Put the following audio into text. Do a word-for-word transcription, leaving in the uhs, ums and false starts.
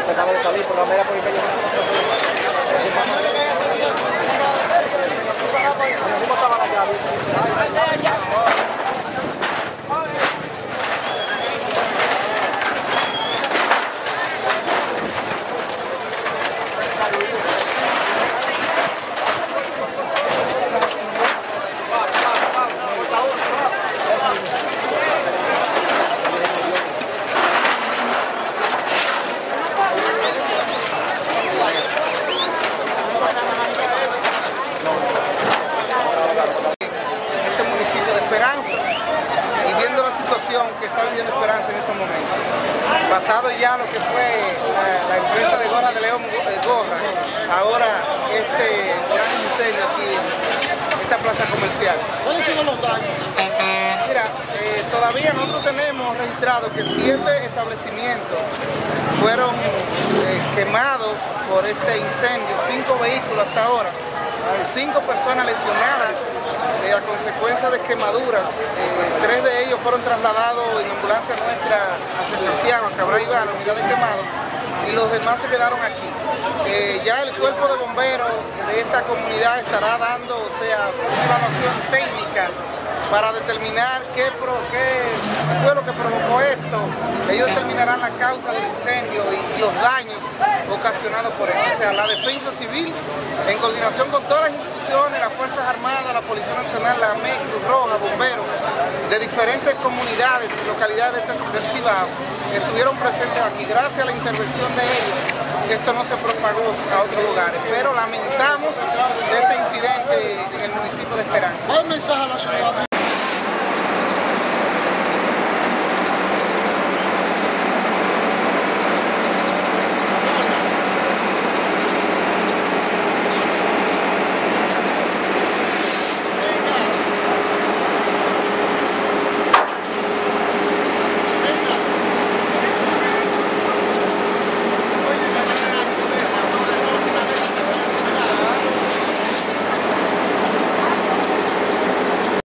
Acaba de salir por la mera por el medio. ¿Cómo estaba la llave? Y viendo la situación que está viviendo Esperanza en estos momentos, pasado ya lo que fue la, la empresa de Gorra de León, eh, Gorra, ahora este gran incendio aquí en esta plaza comercial. ¿Cuáles son los daños? Mira, eh, todavía nosotros tenemos registrado que siete establecimientos fueron eh, quemados por este incendio, cinco vehículos hasta ahora, cinco personas lesionadas eh, a consecuencia de quemaduras. Eh, tres de ellos fueron trasladados en ambulancia nuestra hacia Santiago, a Cabral Iván, la unidad de quemado, y los demás se quedaron aquí. Eh, ya el cuerpo de bomberos de esta comunidad estará dando, o sea, una evaluación técnica para determinar qué, pro, qué fue lo que provocó esto. Ellos determinarán la causa del incendio y, y los daños ocasionados por él. O sea, la Defensa Civil, en coordinación con todas las instituciones, las Fuerzas Armadas, la Policía Nacional, la M E C, Cruz Roja, bomberos, de diferentes comunidades y localidades del Cibao, estuvieron presentes aquí. Gracias a la intervención de ellos, esto no se propagó a otros lugares. Pero lamentamos este incidente en el municipio de Esperanza. ¿Cuál mensaje a la ciudadanía?